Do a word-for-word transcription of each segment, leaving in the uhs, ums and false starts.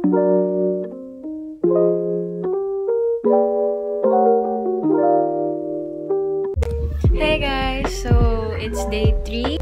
Hey guys, so it's day three.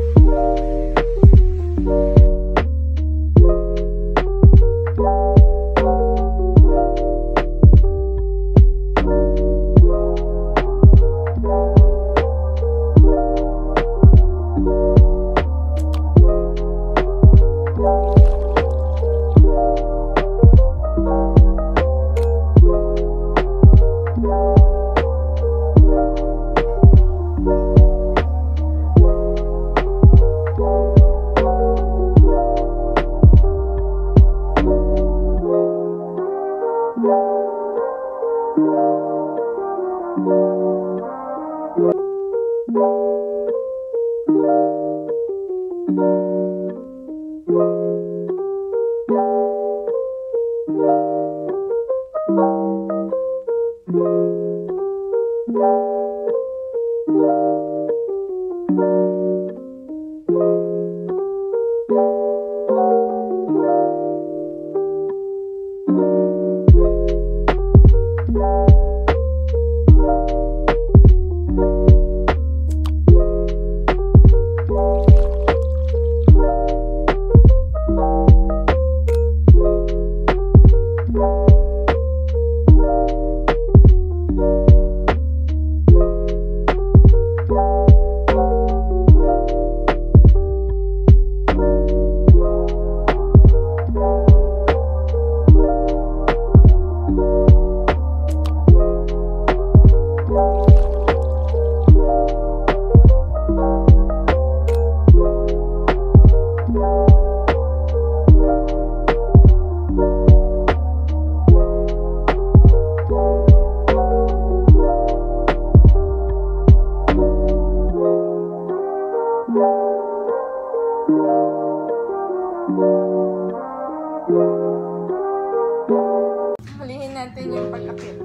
Hulihin natin yung pag-akit.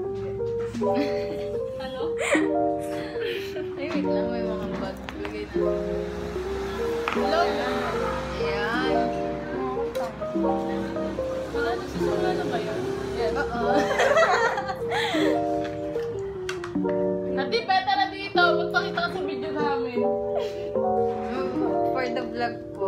Ano? Ay, wait lang. May mga bag. Lagay na. Hello? Ayan. Wala na, susunod na ba yun? Yes. Oo. Ate, beta na dito. Magpakita ka sa video namin. For the vlog po.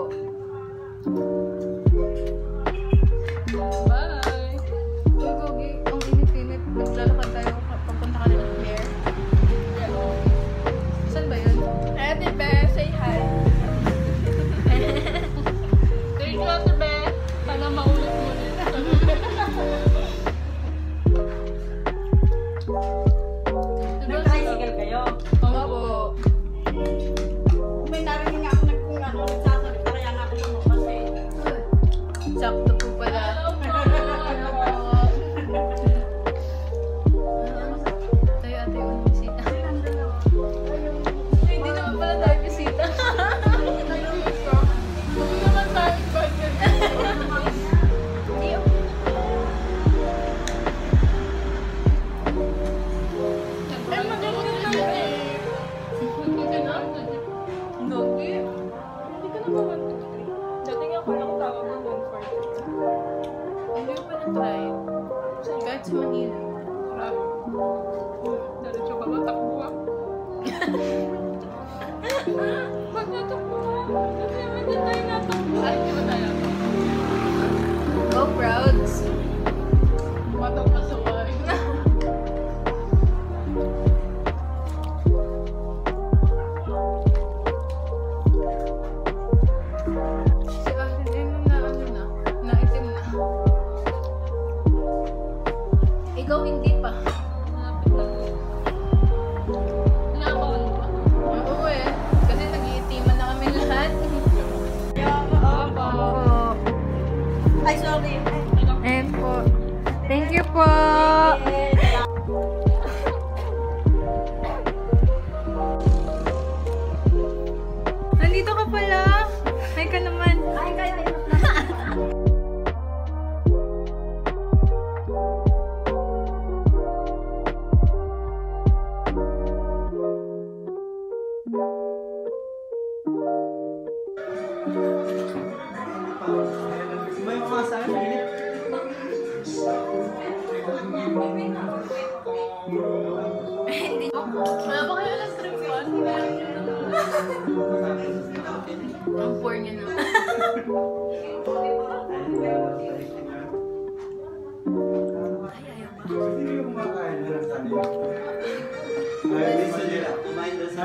Bye! Uy, Gogi. Ang init-init. Naglalakad tayo. Papunta ka ng Claire. Saan ba yun? Ate, be, say hi. Thank you, Ate, be. Sana maulit mo rin. Nag-tricycle kayo? Opo. May narinig nga ako nag kung ano, nagsasalita kaya nga ako naman kasi. Sakto po pala. Tayo ate yung bisita. Ay, hindi naman pala tayo bisita. Hindi naman tayo budget. Hindi ako. Ay, maganda lang eh. Maganda na. Gogi. Hindi ka naman one two three. Dati nga kaya ko tawag ng one four three. Hindi ko pa na-try. Kahit sa Manila. Grabe. Diretso ka ba? Takbo ah. Ba't natakbo ka? Kasi hindi tayo natakbo. Ay, di ba tayo? Go Prouds. Matang pasaway. Si ate din na ano na. Naitim na. Ikaw hindi pa. Malapit na po. Inaabangan mo ba? Oo eh. Kasi nag-iitiman na kami lahat. Aba. Ay, sorry. Ayan po. Thank you po. Nandito ka pala. Hi ka naman. Ay, kaya yun. May mga sa akin,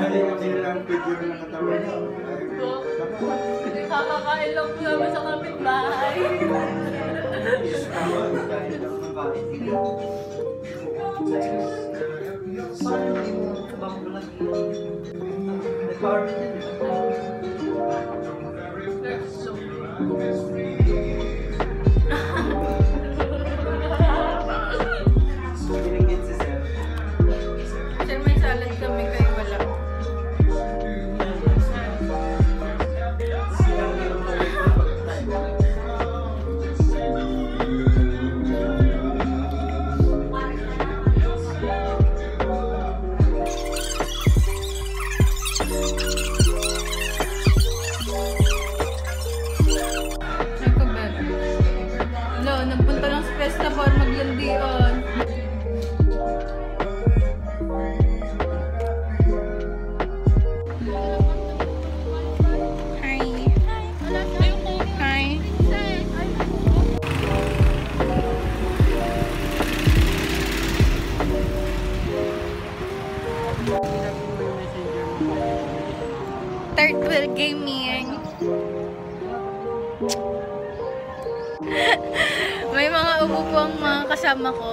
Kakakain lang po namin sa kapitbahay. Sir, may salad kami kayo wala. Nagpunta lang sa pesta para maglandian. Hi. Hi. Third wheel gaming. May mga umupo ang mga kasama ko.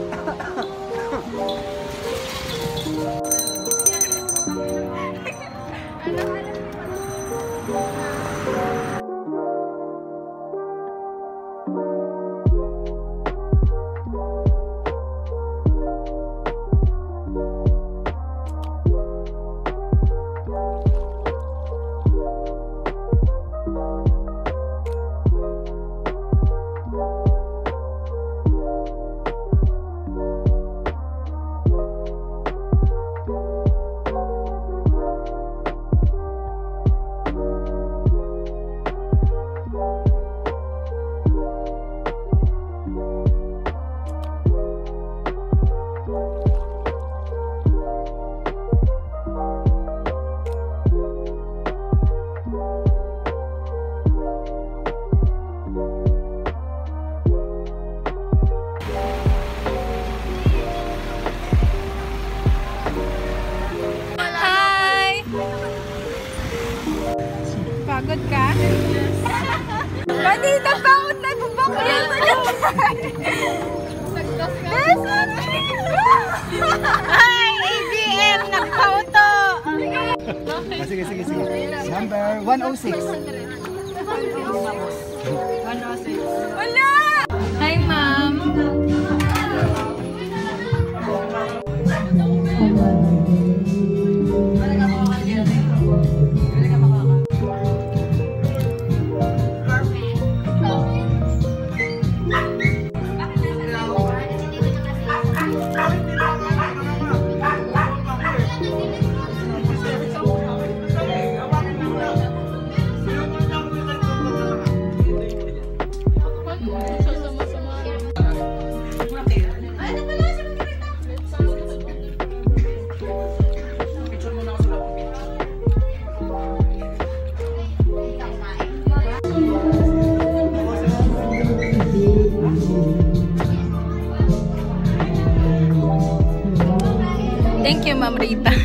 Pagod ka? Pati nagpagod na bubok yan sa naman! Hi! A B M! Nagpauto! Sige, sige, sige. Number one oh six. Wala! Hi, ma'am! Thank you, Ma'am Rita.